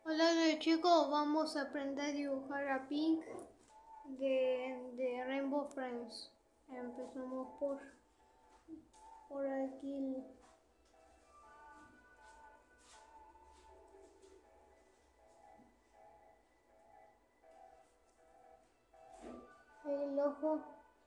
Hola de chicos, vamos a aprender a dibujar a Pink de Rainbow Friends. Empezamos por aquí el ojo.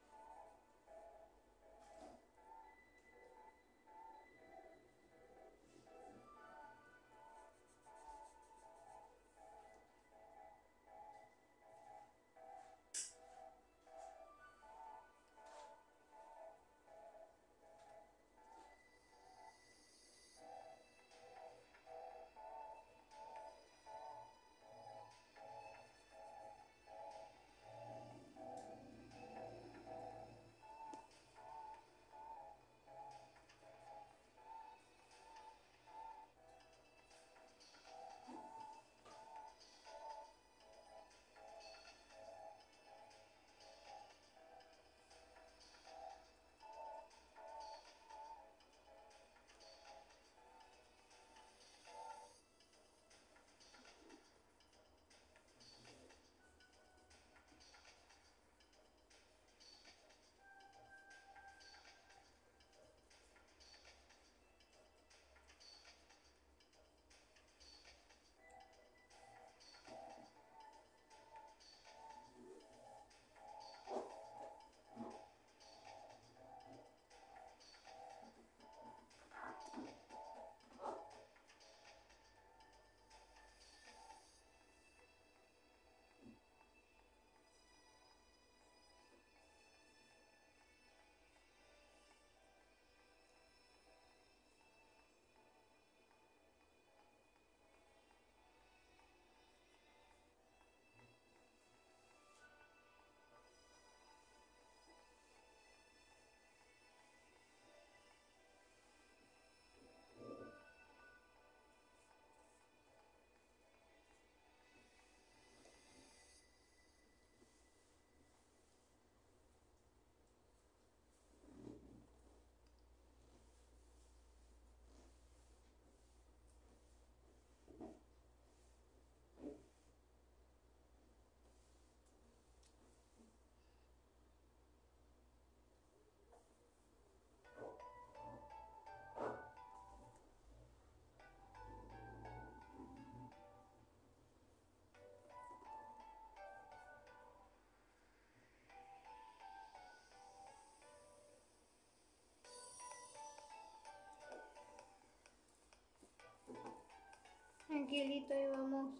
Tranquilito, ahí vamos.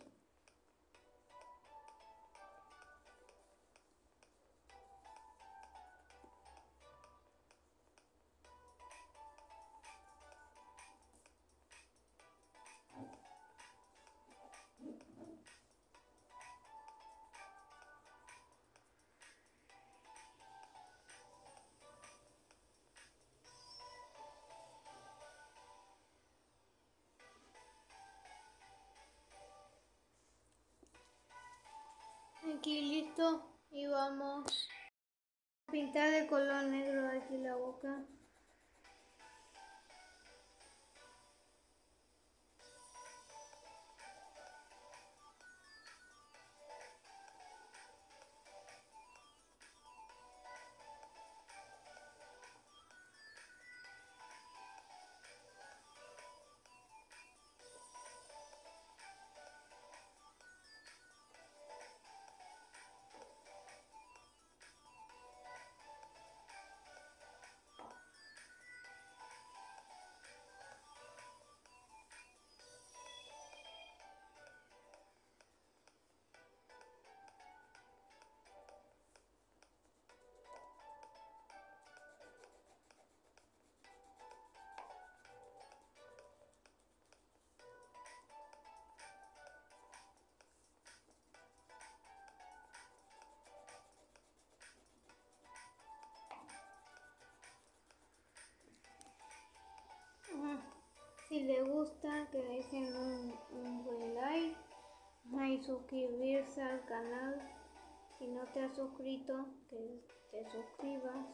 Aquí listo y vamos a pintar de color negro aquí la boca. Si les gusta, que dejen un buen like y suscribirse al canal. Si no te has suscrito, que te suscribas.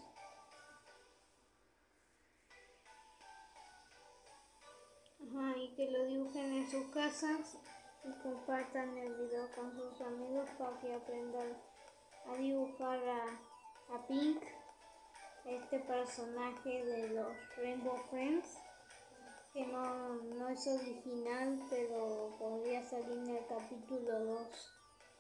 Y que lo dibujen en sus casas y compartan el video con sus amigos para que aprendan a dibujar a Pink, este personaje de los Rainbow Friends, que no es original, pero podría salir en el capítulo 2.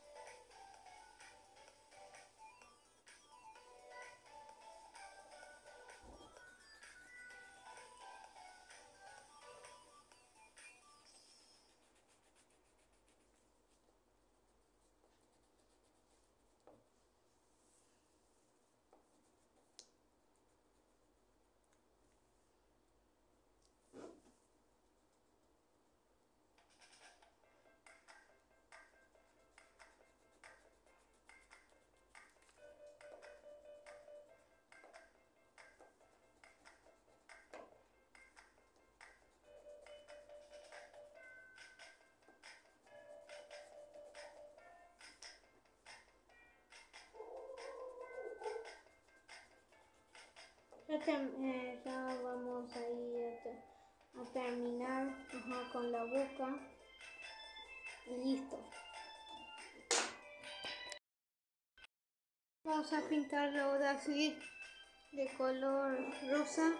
Ya vamos ahí a terminar con la boca y listo. Vamos a pintarlo ahora así de color rosa.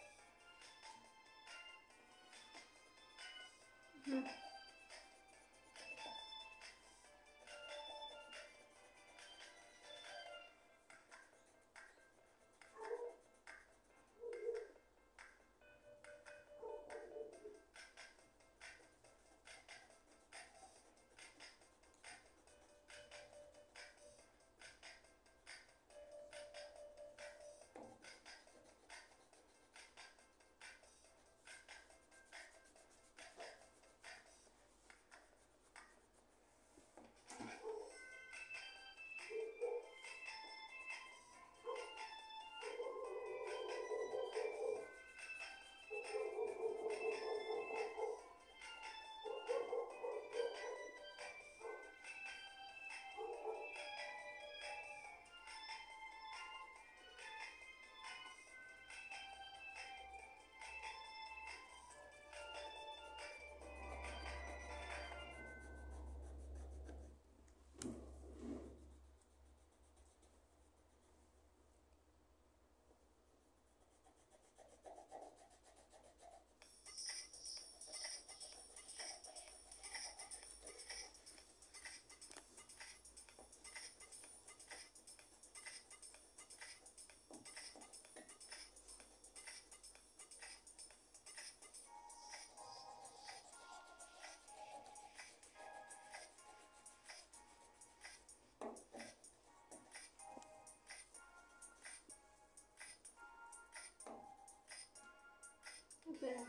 Espera.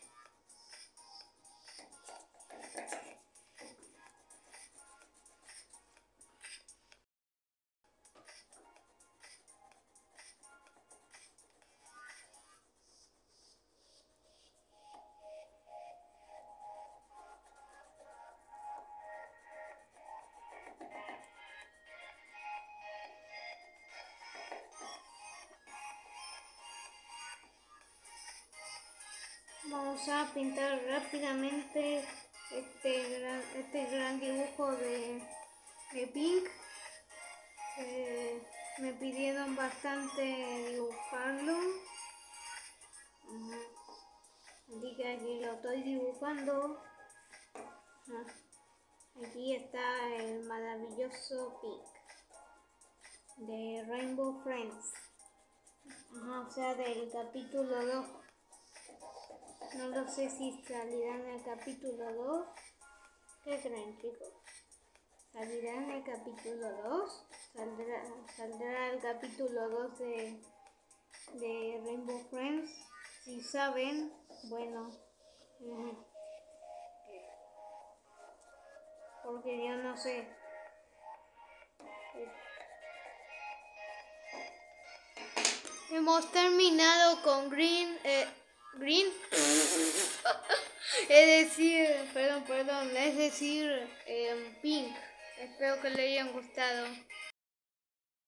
Vamos a pintar rápidamente este gran dibujo de Pink. Me pidieron bastante dibujarlo, así que aquí lo estoy dibujando. Aquí está el maravilloso Pink de Rainbow Friends, o sea, del capítulo 2. No lo sé si salirá en el capítulo 2. ¿Qué creen, chicos? ¿Saldrá en el capítulo 2? ¿Saldrá el capítulo 2 de Rainbow Friends? Si saben, bueno, porque yo no sé. Hemos terminado con Green. Es decir, perdón, es decir, Pink. Espero que le hayan gustado.